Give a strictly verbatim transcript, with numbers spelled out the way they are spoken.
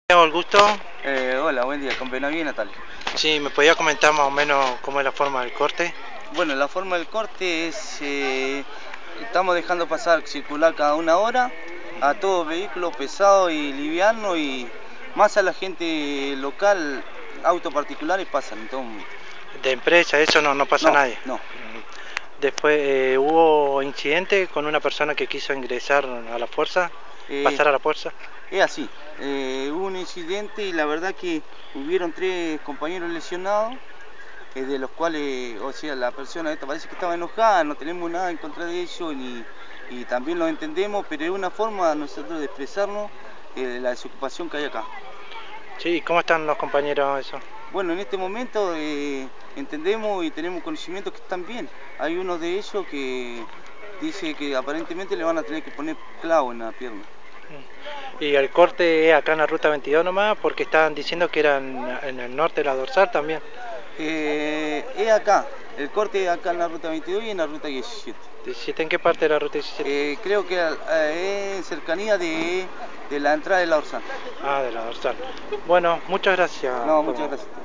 Tengo el gusto. Eh, hola, buen día, con Benaví y Natalia. Sí, ¿me podía comentar más o menos cómo es la forma del corte? Bueno, la forma del corte es, eh, estamos dejando pasar, circular cada una hora a todo vehículo pesado y liviano y más a la gente local, autos particulares pasan, entonces... De empresa, eso no, no pasa a No, nadie. no. Después eh, hubo incidente con una persona que quiso ingresar a la fuerza, Eh, pasar a la fuerza. es así, eh, hubo un incidente y la verdad que hubieron tres compañeros lesionados, eh, de los cuales, o sea, la persona esta parece que estaba enojada, no tenemos nada en contra de ellos ni, y también lo entendemos, pero es una forma nosotros de expresarnos eh, de la desocupación que hay acá. Sí, ¿cómo están los compañeros eso? Bueno, en este momento eh, entendemos y tenemos conocimiento que están bien. Hay uno de ellos que dice que aparentemente le van a tener que poner clavo en la pierna. Y el corte es acá en la ruta veintidós nomás, porque estaban diciendo que era en, en el norte de la dorsal también. Eh, es acá, el corte es acá en la ruta veintidós y en la ruta diecisiete. ¿diecisiete en qué parte de la ruta diecisiete? Eh, creo que eh, es cercanía de, de la entrada de la Orsán. Ah, de la dorsal. Bueno, muchas gracias. No, por- muchas gracias.